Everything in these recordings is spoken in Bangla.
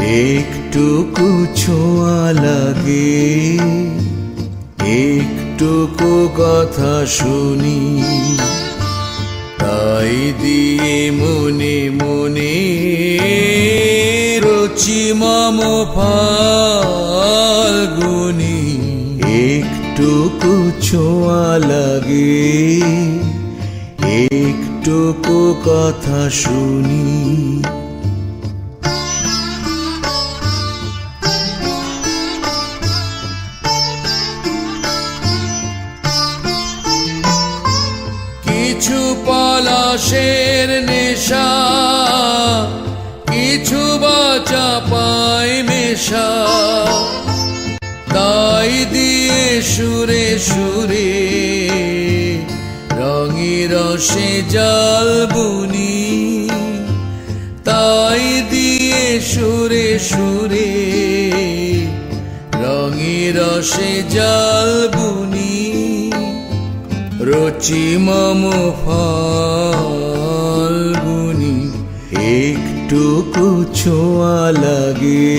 একটুকু ছোঁয়া লাগে, একটুকু কথা শুনি, তাই দিয়ে মনে মনে রচি মম ফাল্গুনি। একটুকু ছোঁয়া লাগে, একটুকু কথা শুনি। কিছু পলাশের নেশা, কিছু বাচা পায় মেশা, তাই দিয়ে সুরে সুরে রঙে রসে জাল বুনি, তাই দিয়ে সুরে সুরে রঙে রসে জাল বুনি। রচি মম ফাল্গুনি। একটুকু ছোঁয়া লাগে,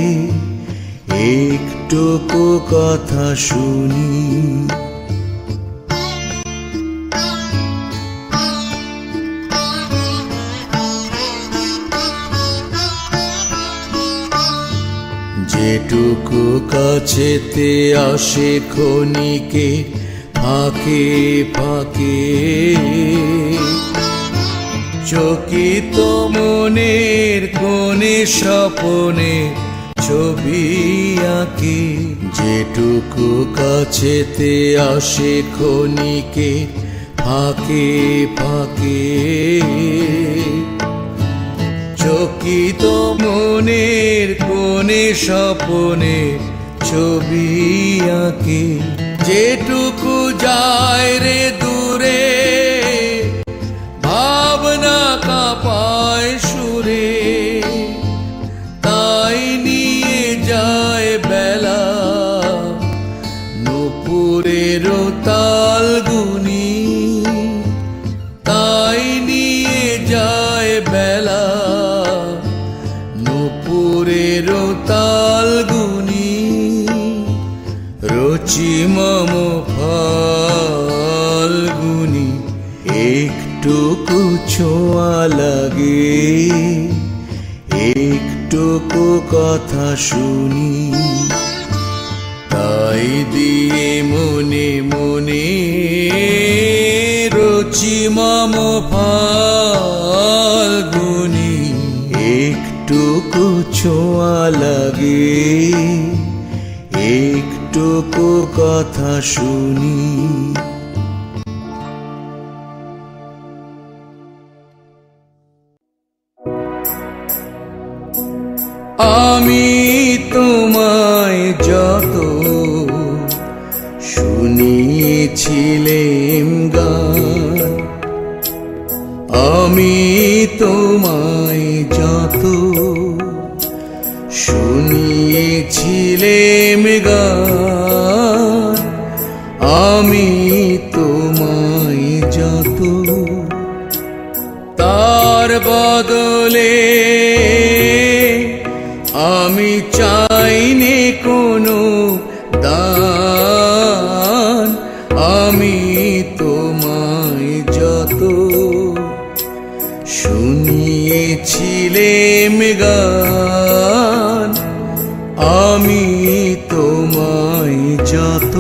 একটুকু কথা শুনি। যেটুকু কাছেতে আসে ক্ষণিকে ফাঁকে ফাঁকে, চকিত মনের কোণে স্বপনে ছবি আঁকে। যেটুকু কাছেতে আসে ক্ষণিকে ফাঁকে ফাঁকে, চকিত মনের কোণে স্বপনে ছবি আঁকে। যেটুকু যায় রে দূরে ভাবনা কাঁপায় সুরে, তাই নিয়ে যায় বেলা নূপুরের তাল গুনি, তাই নিয়ে যায় বেলা নূপুরের তাল গুনি। রচি মম ফাল্গুনি। একটুকু ছোঁয়া লাগে, একটুকু কথা শুনি, তাই দিয়ে মনে মনে রচি মম ফাল্গুনি। একটুকু ছোঁয়া লাগে, একটুকু কথা শুনি। আমি তোমায় যত শুনিয়েছিলাম গান, আমি তোমায় যত শুনিয়েছিলাম গান, আমি তোমায় যত তার বদলে আমি চাইনি কোনো দান। আমি তোমায় যত শুনিয়েছিলাম গান, আমি তোমায় যত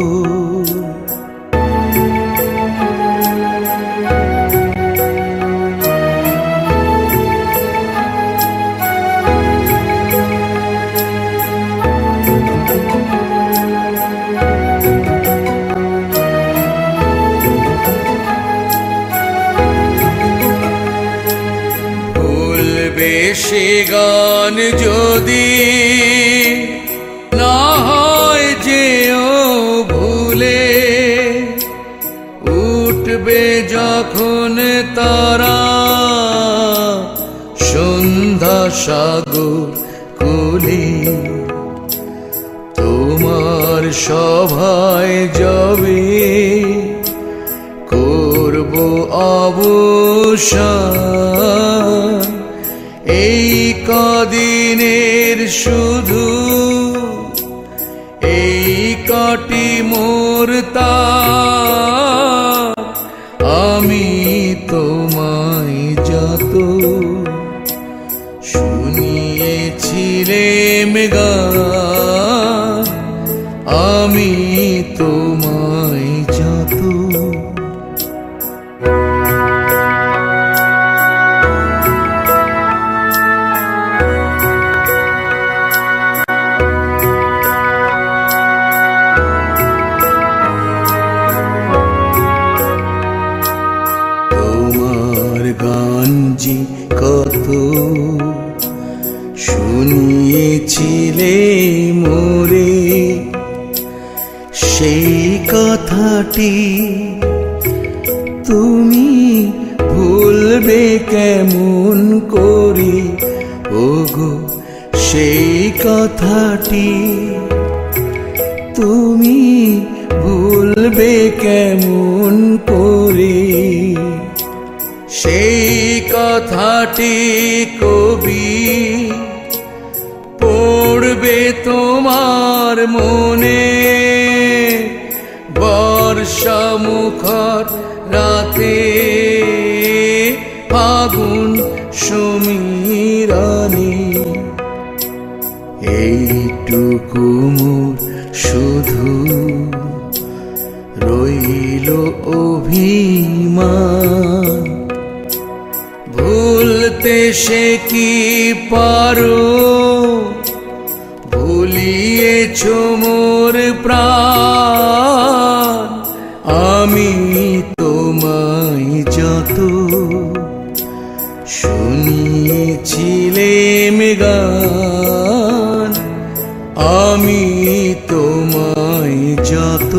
সে গান যদি না হয় যেও ভুলে, উঠবে যখন তারা সন্ধ্যা সাগর কোলে, তোমার সভায় যাবে করব অবসান। এই কদিনে শুধু এই কটি মোর তার, আমি তোমায় যত শুনিয়েছিলাম গান, আমি তোমায় যত গান যে কত শুনিয়েছিলে মোরে, সেই কথাটি তুমি ভুলবে কেমন করে, ওগো সেই কথাটি তুমি ভুলবে কেমন করে। সেই কথাটি কবি পড়বে তোমার মনে, বর্ষা মুখর রাতে ফাগুন সমীরণে। এইটুকু মোর শুধু রইল অভিমান, ভুলতে সে কি পারো, ভুলিয়েছ মোর প্রাণ, আমি তোমায় যত শুনিয়েছিলাম গান, আমি তোমায় যত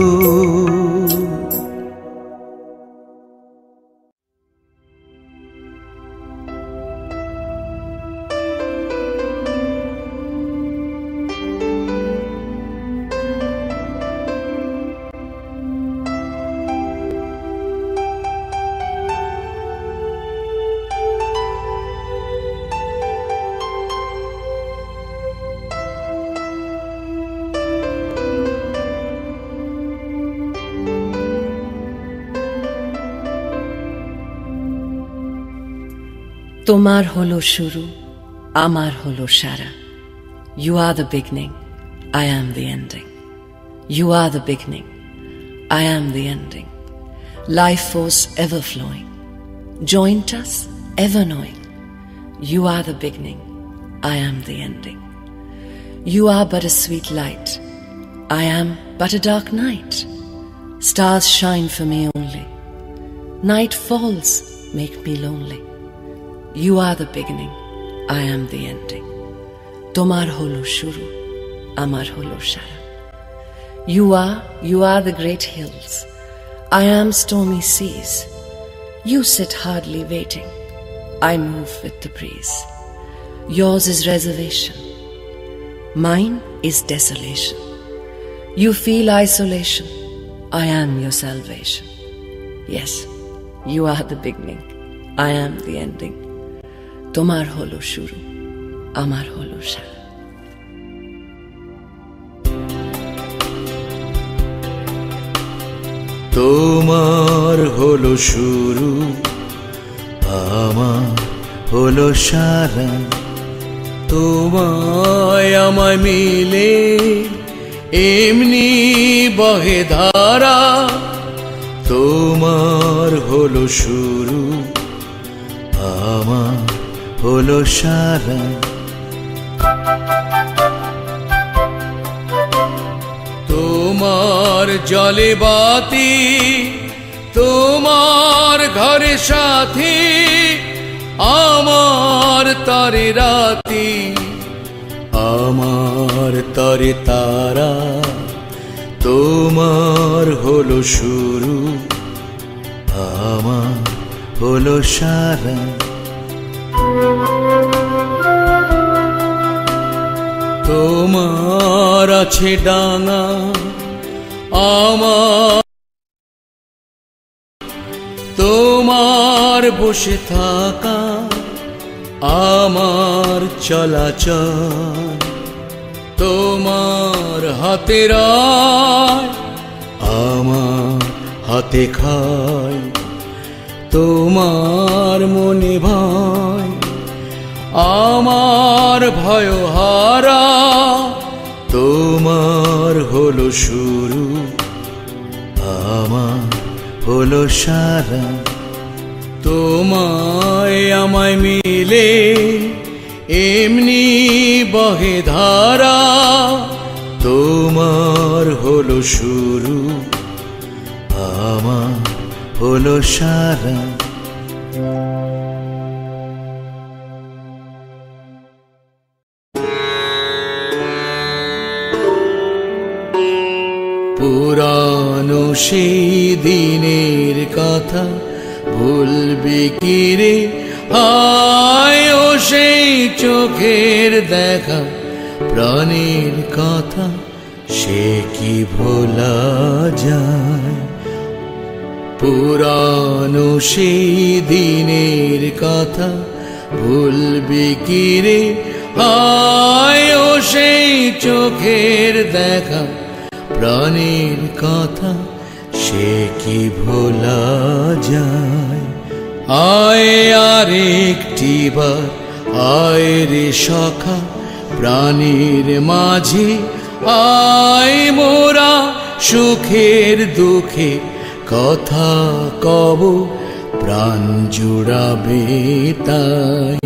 তোমার হলো শুরু, আমার হলো সারা। You are the beginning, I am the ending. You are the beginning, I am the ending. Life force ever flowing, joint us ever knowing. You are the beginning, I am the ending. You are but a sweet light, I am but a dark night. Stars shine for me only, night falls make me lonely. You are the beginning, I am the ending. Tomar holo shuru, amar holo shara. You are the great hills, I am stormy seas. You sit hardly waiting, I move with the breeze. Yours is reservation, mine is desolation. You feel isolation, I am your salvation. Yes, you are the beginning, I am the ending. তোমার হলো শুরু, আমার হলো সারা। তোমার হলো শুরু, আমার হলো সারা। তোমায় আমায় মিলে এমনি বহে ধারা। তোমার হলো শুরু, আমার হলো সারা। তোমার জলে বাতি, তোমার ঘরে সাথী, আমার তারে রাতি, আমার তারে তারা। তোমার হলো শুরু, আমার হলো সারা। তোমার আছে ডাঙা, আমার তোমার বসে থাকা, আমার চলাচল। তোমার হাতে রায় আমার হাতে খায়, তোমার মনে ভয় আমার ভয় হারা, তোমার হলো শুরু আমার হলো সারা। তোমায় আমায় মিলে এমনি বহে ধারা, তোমার হলো শুরু আমার হলো সারা। পুরানো সেই দিনের কথা ভুলবি কি রে, হায় ও সেই চোখের দেখা প্রাণের কথা সে কি ভোলা যায়। পুরানো সেই দিনের কথা ভুলবি কি রে, হায় ও সেই চোখের দেখা প্রাণের কথা সে কি ভোলা যায়। আয় আর একটি বার আয় রে সখা প্রাণীর মাঝে, আয় মোরা সুখের দুঃখে কথা কব প্রাণ জুড়াবে তাই।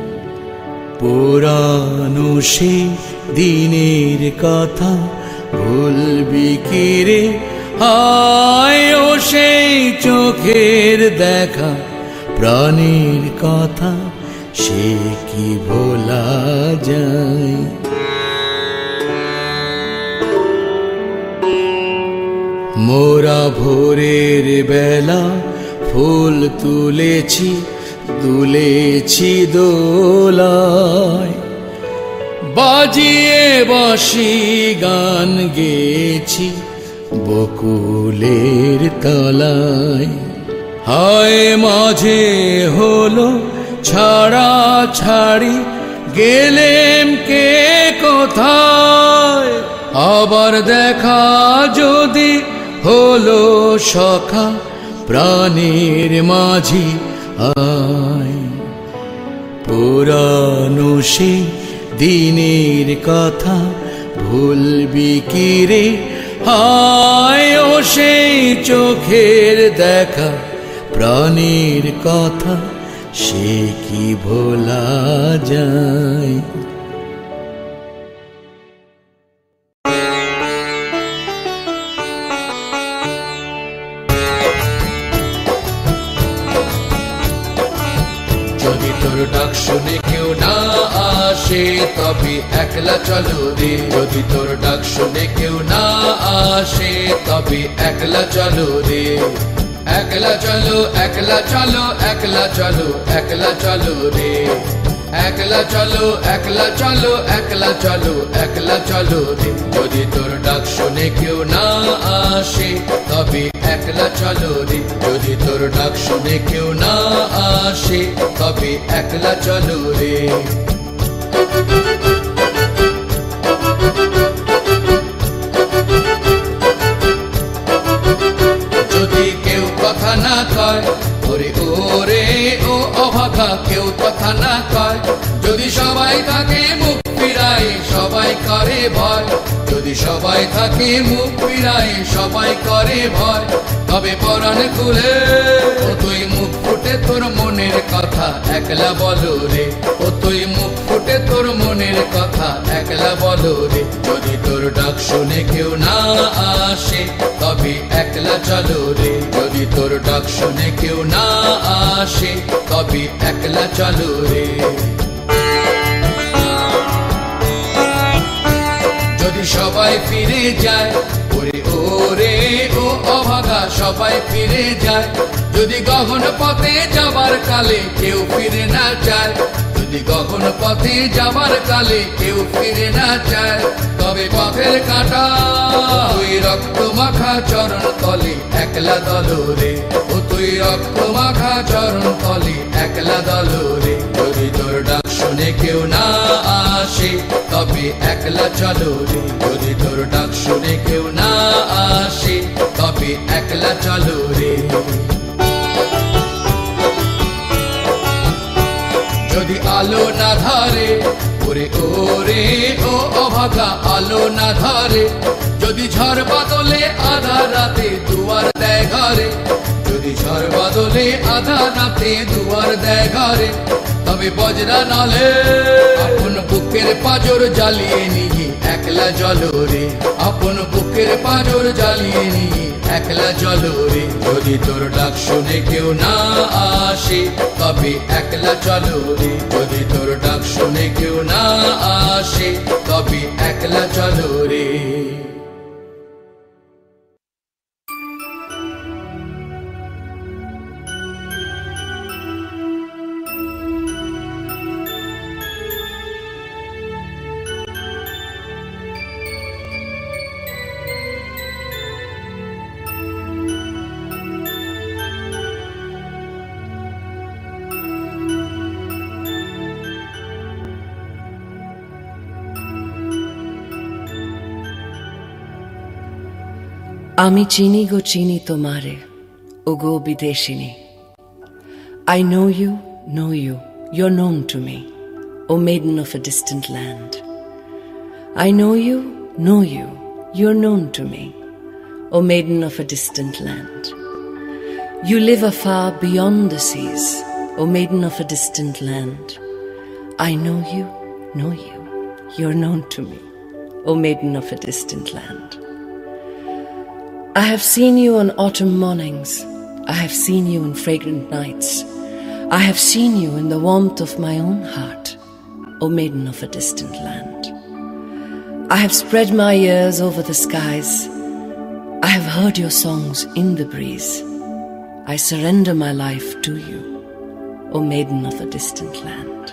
পুরানো সেই দিনের কথা ভুলবি কি রে, হায় ও সেই চোখের দেখা প্রাণীর কথা সে কি ভোলা যায়। মোরা ভোরের বেলা ফুল তুলেছি তুলেছি দোলায়, বাজিয়ে বাঁশি গান গেয়েছি বকুলের তলায়। হায় মাঝে হলো ছাড়া ছাড়ি গেলেম কে কোথায়, আবার দেখা যদি হলো সখা প্রাণের মাঝি আয়। পুরানো সেই দিনের কথা ভুলবি কি রে, হায় ও সেই চোখের দেখা প্রাণের কথা সে কি ভোলা যায়। যদি তোর ডাক শুনে কেউ না আসে তবে একলা চলো রে, যদি তোর ডাক শুনে কেউ না আসে তবে একলা চলো রে। একলা চলো একলা চলো একলা চলো একলা চলো রে, একলা চলো একলা চলো একলা চলো একলা চলো রে। যদি তোর ডাক শুনে কেউ না আসে তবে একলা চলো রে, যদি তোর ডাক শুনে কেউ না আসে তবে একলা চলো রে। যদি কেউ কথা না কয় ওরে ওরে ও অভাগা, কেউ কথা না কয়, যদি সবাই থাকে মুখ ফিরায় সবাই করে ভয়, যদি সবাই থাকে মুখ ফিরায় সবাই করে ভয়, তবে পরাণ খুলে ও তুই মুখ ফুটে তোর মনের কথা একলা বলো রে, ও তুই মুখ ফুটে তোর মনের কথা একলা বলো রে। যদি তোর ডাক শুনে কেউ না আসে তবে একলা চলো রে, যদি তোর ডাক শুনে কেউ না আসে তবে একলা চলো রে। যদি সবাই ফিরে যায় ওরে ওরে ও অভাগা সবাই ফিরে যায়, যদি গগন পথে যাবার কালে কেউ ফিরে না যায়, যদি গগন পথে যাবার কালে কেউ ফিরে না যায়, তবে পথের কাঁটা তুই রক্ত মাখা চরণ তলে একলা দলো রে, ও তুই রক্ত মাখা চরণ তলে একলা দলো রে। যদি তোর ডাক শুনে কেউ না আসে তবে একলা চলো রে। যদি তোর ডাক শুনে কেউ না আসে তবে একলা চলো রে। যদি আলো না ধরে ওরে ওরে ও অভাগা আলো না ধরে, যদি ঝড় বাদলে আধা রাতে দুয়ার দেয় ঘরে, যদি ঝড় বাদলে আধা রাতে দুয়ার দেয় ঘরে, তবে বজরা নলে আপন বুকের পাঁজর জ্বালিয়ে নিয়ে একলা চলো রে। আপন বুকের পাঁজর জ্বালিয়ে নিয়ে একলা চলো রে। যদি তোর ডাক শুনে কেউ না আসে তবে একলা চলো রে। যদি তোর ডাক শুনে কেউ না আসে তবে একলা চলো রে। আমি চিনি গো চিনি তোমারে, ও গো বিদেশিনী। I know you, you're known to me, O maiden of a distant land. I know you, you're known to me, O maiden of a distant land. You live afar beyond the seas, O maiden of a distant land. I know you, you're known to me, O maiden of a distant land. I have seen you on autumn mornings, I have seen you in fragrant nights, I have seen you in the warmth of my own heart, O maiden of a distant land. I have spread my ears over the skies, I have heard your songs in the breeze. I surrender my life to you, O maiden of a distant land.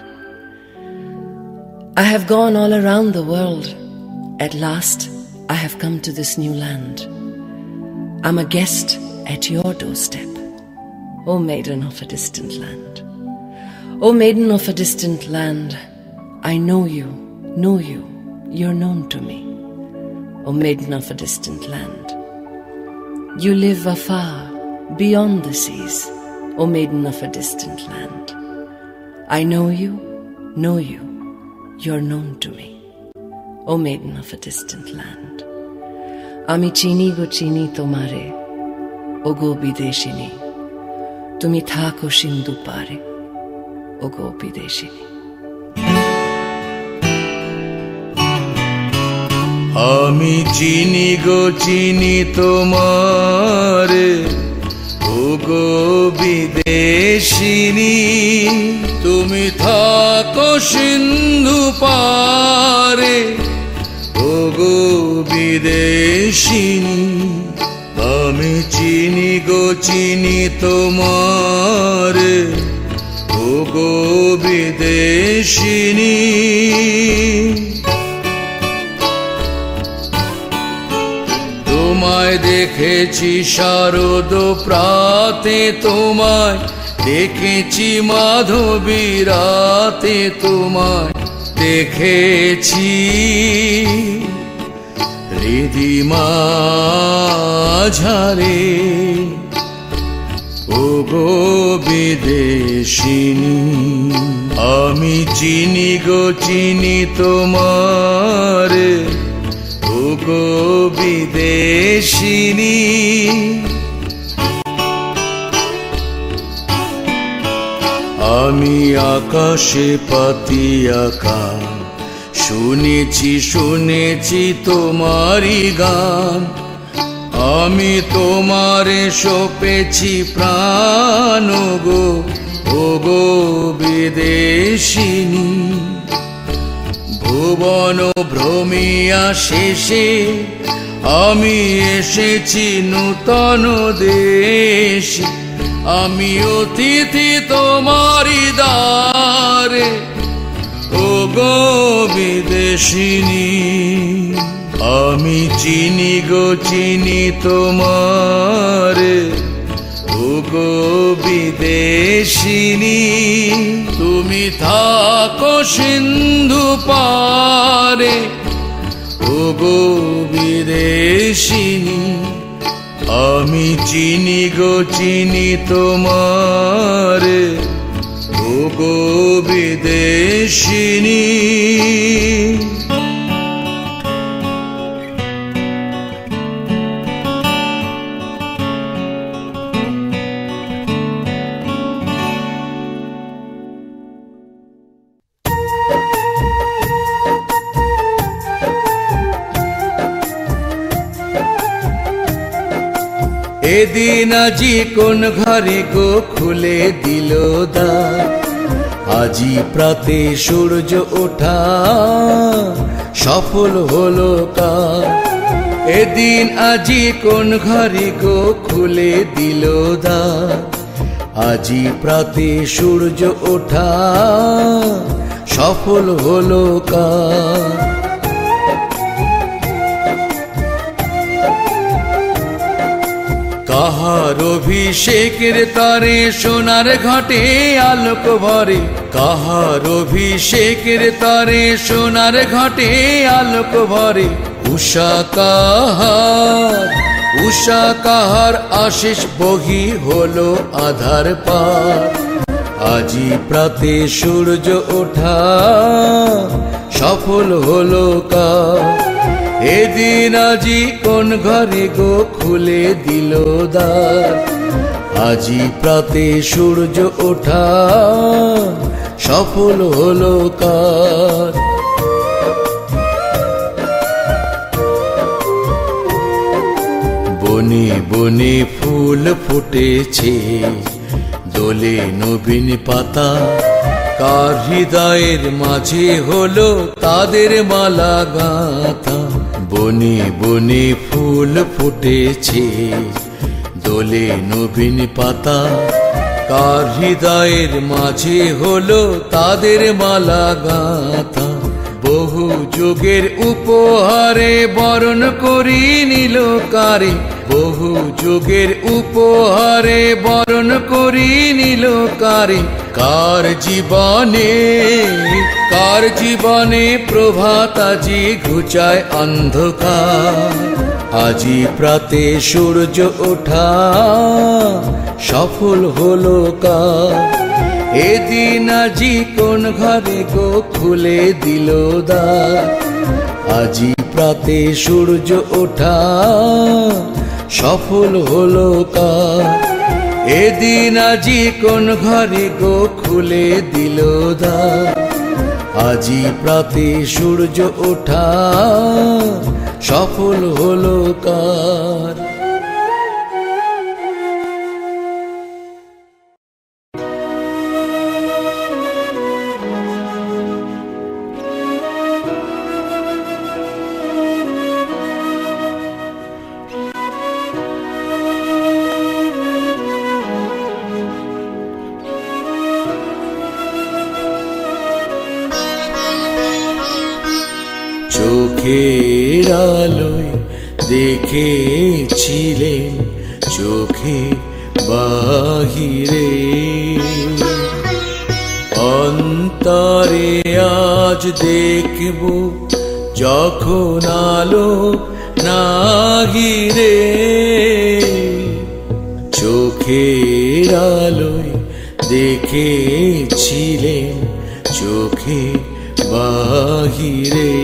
I have gone all around the world, at last I have come to this new land. I'm a guest at your doorstep, O maiden of a distant land. O maiden of a distant land, I know you, you're known to me, O maiden of a distant land. You live afar, beyond the seas, O maiden of a distant land. I know you, you're known to me, O maiden of a distant land. আমি চিনি গো চিনি তোমারে, ও গো বিদেশিনী। তুমি থাকো সিন্ধু পারে, ও গো বিদেশিনী। আমি চিনি গো চিনি তোমারে, ও গো বিদেশিনী। তুমি থাকো সিন্ধু পারে, ও গো বিদেশিনী। আমি চিনি গো চিনি তোমারে, ও গো বিদেশিনী। তোমায় দেখেছি শারদ প্রাতে, তোমায় দেখেছি মাধবী রাতে, তোমায় দেখেছি হৃদি মাঝারে, ও গো বিদেশিনী। আমি চিনি গো চিনি তোমারে, ও গো বিদেশিনী। আমি আকাশে পাতি আঁকা, শুনেছি তোমারি গান। আমি তোমারে সপেছি প্রাণ, গো ও গো বিদেশিনী। ভুবন ভ্রমিয়া শেষে আমি এসেছি নূতন দেশে। আমি অতিথি তোমারি দ্বারে, ও গো বিদেশিনী। আমি চিনি গো চিনি তোমারে, ও গো বিদেশিনী। তুমি থাকো লাখো সিন্ধু পারে ওগো বিদেশিনী আমি চিনি গো চিনি তোমারে ওগো বিদেশিনী এদিন আজি কোন ঘরে গো খুলে দিল দ্বার আজি প্রাতে সূর্য ওঠা সফল হলো কাজ এদিন আজি কোন ঘরে গো খুলে দিল দ্বার আজি প্রাতে সূর্য ওঠা সফল হলো কাজ কাহার অভিষেকের তরে সোনার ঘটে আলোক ভরে কাহার অভিষেকের তরে সোনার ঘটে আলোক ভরে উষা কাহার আশিস বহি হলো আধার পার আজি প্রাতে সূর্য ওঠা সফল হলো কাজ এদিন আজি কোন ঘরে গো খুলে দিল দ্বার আজি প্রাতে সূর্য ওঠা সফল হলো কাজ বনে বনে ফুল ফুটেছে দোলে নবীন পাতা কার হৃদয়ের মাঝে হলো তাদের মালা গাঁথা বনে বনে ফুল ফুটেছে দোলে নবীন পাতা কার হৃদয়ের মাঝে হলো তাদের মালা গাঁথা বহু যুগের উপহারে বরণ করি নিল কারে বহু যুগের উপহারে বরণ করি নিল কারে কার জীবনে প্রভাত আজি ঘুচায় অন্ধকার আজি প্রাতে সূর্য ওঠা সফল হলো কাজ এদিন আজি কোন ঘরে গো খুলে দিল দ্বার আজি প্রাতে সূর্য ওঠা সফল হলো কাজ এদিন আজি কোন ঘরে গো খুলে দিল দ্বার আজি প্রাতে সূর্য ওঠা সফল হলো কাজ চোখের আলোয় দেখেছিলেন চোখে বাহিরে অন্তরে আজ দেখব যখন আলো নাগিরে চোখের আলোয় দেখেছিলেন চোখে বাহিরে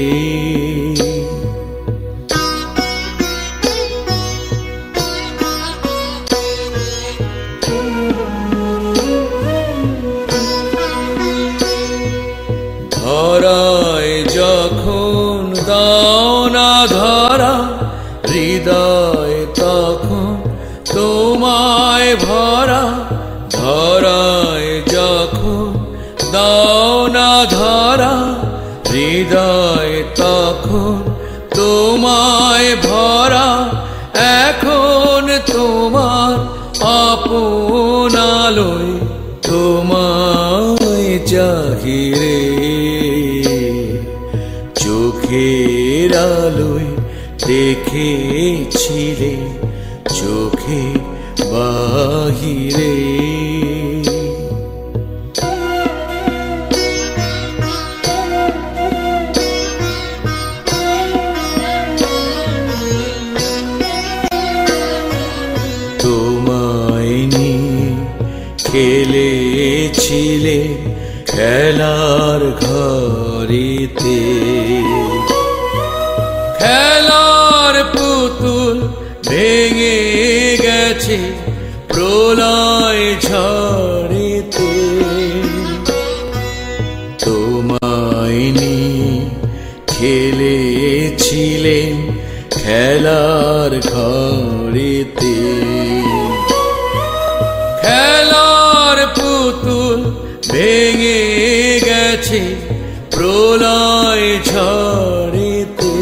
ধরায় যখন দাও না ধরা হৃদয় তখন তোমায় ভরা ধরায় যখন দাও না ধরা হৃদয় তখন তোমায় ভরা এখন তোমার আপন আলোয় তোমায় চাহিরে চোখের আলোয় দেখেছিলে চোখে বাহিরে খেলার ঘরেতে। খেলার পুতুল ভেঙে গেছে প্রলয় ঝড়েতে। তোমায় নিয়ে খেলেছিলেন খেলার ঘরেতে। খেলার পুতুল ভেঙে গেছে প্রলয় ঝড়েতে।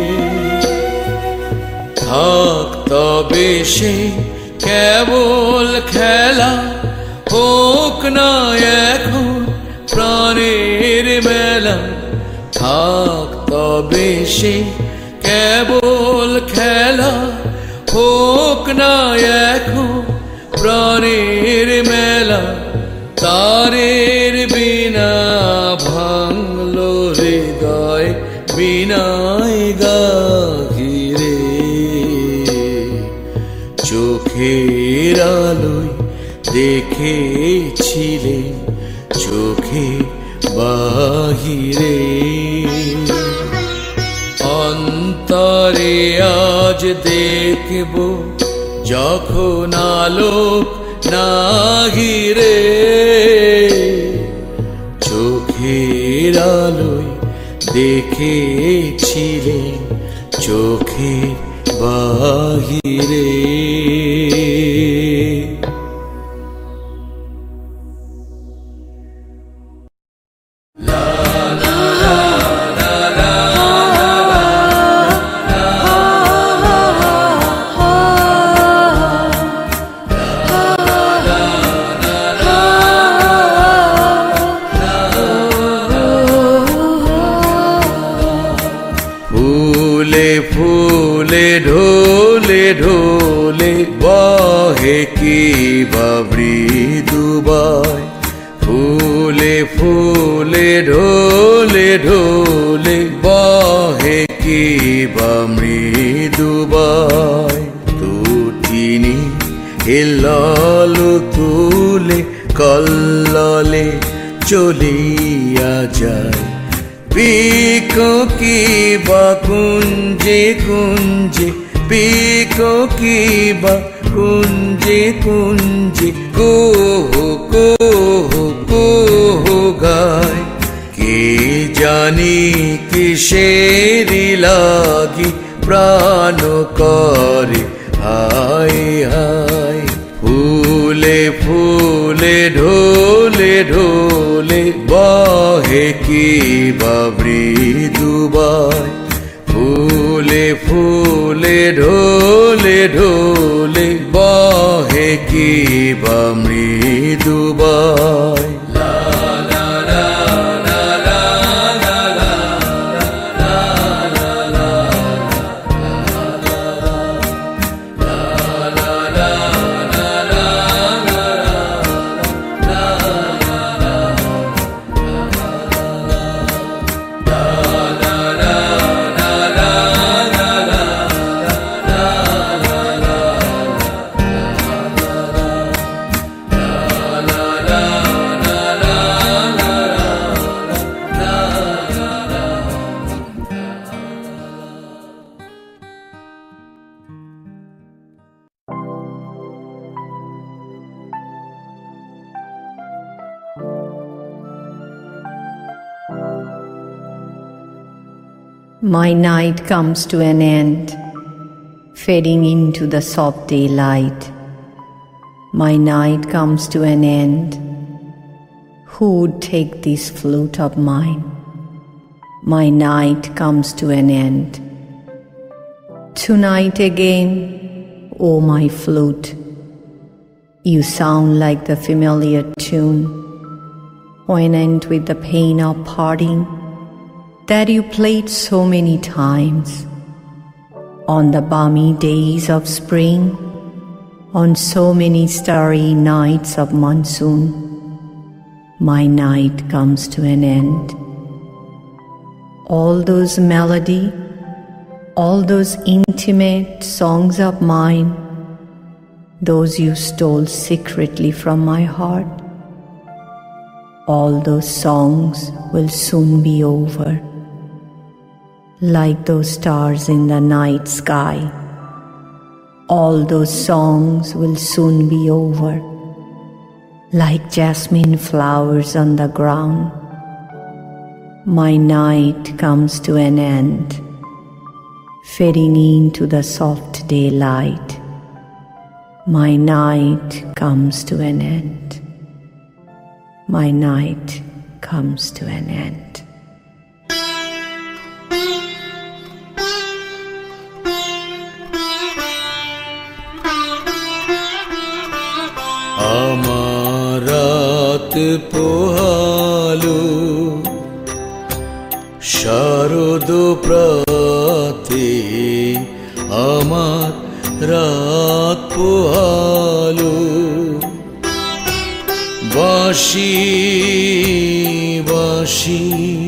থাক তবে সে কেবল খেলা, হোক না এখন প্রাণের মেলা। থাক তবে সে কেবল খেলা, হোক না এখন প্রাণের মেলা। তারের বিনা ভাঙলো হৃদয় বিনায় গাহিরে। চোখের আলোয় দেখেছিলেন চোখে বাহিরে। অন্তরে আজ দেখব যখন আলোক নাহিরে। চোখের আলোয় দেখেছিলেন চোখে বাহিরে। ফুলে ফুলে ঢোলে ঢোলে বহে কি বা মৃদুবায়। ফুলে ফুলে ঢোলে ঢোলে বহে কি বা মৃদুবায়। তুটিনি হিল্লাল তুলে কল্ললে চলিয়া যায়। পিকো কি বা কুঞ্জে কুঞ্জে, পিকো কি বা কুঞ্জে কুঞ্জে। কোহো কোহো কোহো গায়। কে জানি কিসেরি লাগি প্রাণ করে হায় হায়। ফুলে ফুলে ঢোলে ঢোলে বহে কি বা মৃদুবায়। ফুলে ফুলে ঢোলে ঢোলে বহে কি বা মৃদুবায়। My night comes to an end, fading into the soft daylight. My night comes to an end. Who would take this flute of mine? My night comes to an end. Tonight again, oh my flute, you sound like the familiar tune, poignant with the pain of parting, that you played so many times on the balmy days of spring, on so many starry nights of monsoon. My night comes to an end. All those melody, all those intimate songs of mine, those you stole secretly from my heart, all those songs will soon be over. Like those stars in the night sky, all those songs will soon be over. Like jasmine flowers on the ground, my night comes to an end, fading into the soft daylight. My night comes to an end. My night comes to an end. আমার রাত পোহালো শারদ প্রাতে, আমার রাত পোহালো বাঁশি বাঁশি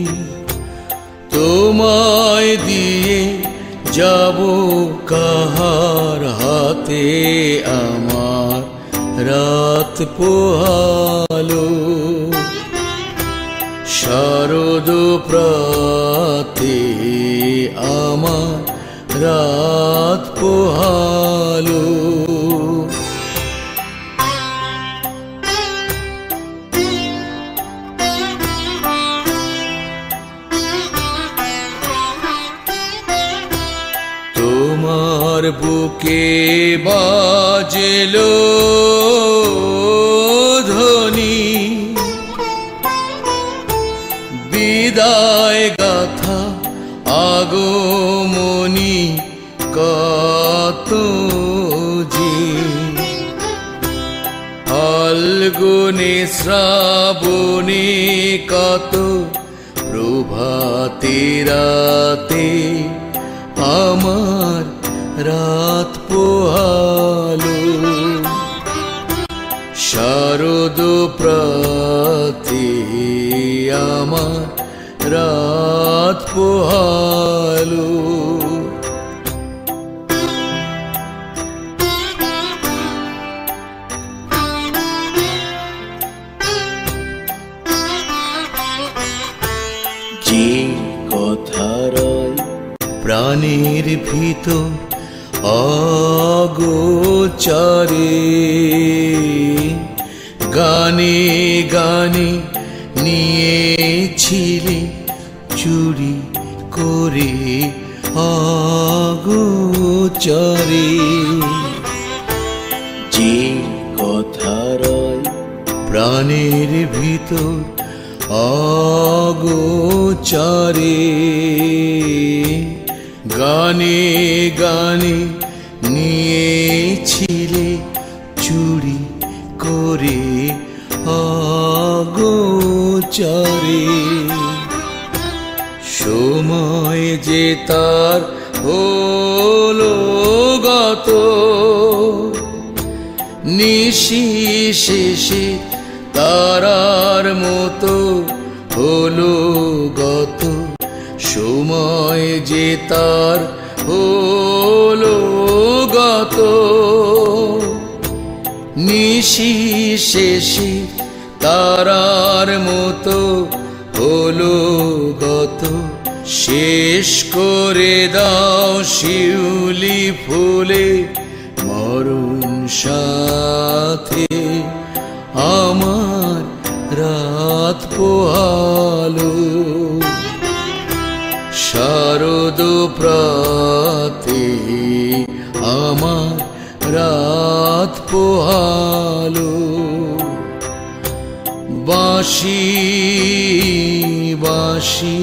তোমায় দিয়ে যাব কাহার হাতে, আমার রাত পোহালো শারদ প্রাতে, আমার রাত পোহালো। তোমার বুকে বাজলো ধ্বনি, বিদায় গাথা আগমনী কত যে, ফাল্গুনে শ্রাবণে কত প্রভাতে রাতে, আমার রাত পোহালো শারদ প্রাতে, আমার রাত পোহালো। যে কথা রয় প্রাণের ভিতর অগোচরে, গানে গানে নিয়েছিলে চুরি করে অগোচরে। যে কথা রয় প্রাণের ভিতর অগোচরে, গানে গানে নিয়েছিলে চুরি করে অগোচরে। সময় যে তার হলো গত, নিশি শেষে তারার মতো হলো গত, সময় যে তার হলো গত, নিশি শেষে তারার মতো হলো গত। শেষ করে দাও শিউলি ফুলে মরণ সাথে, আমার রাত পোহালো শারদ প্রাতে, আমার রাত পোহালো। বাঁশি বাঁশি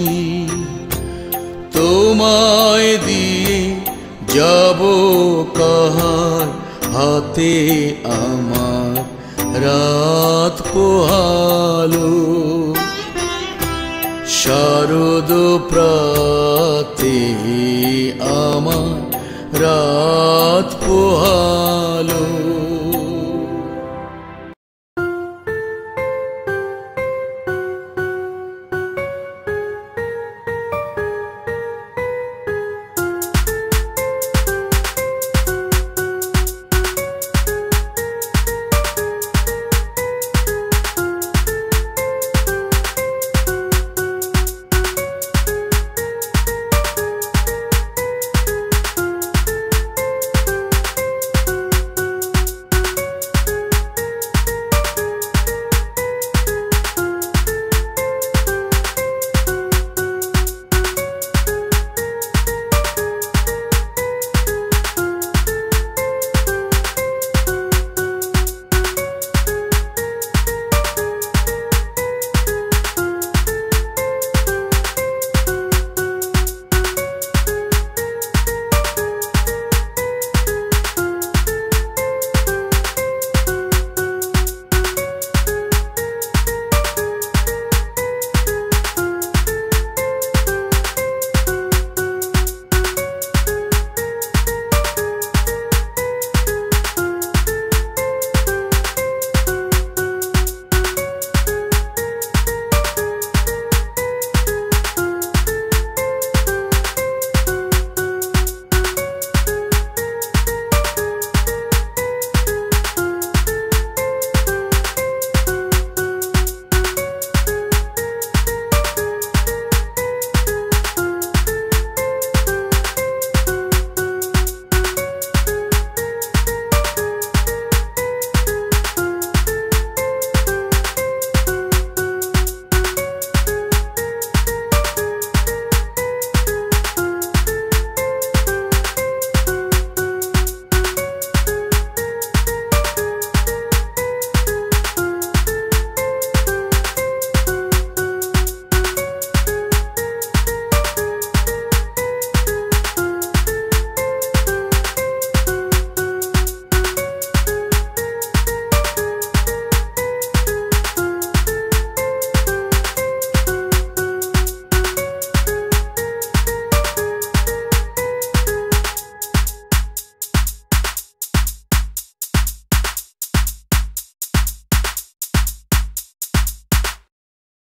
তোমায় দিয়ে যাব কাহার হাতে, আমার রাত পোহালো শারদ প্রাতে, আমার রাত পোহালো।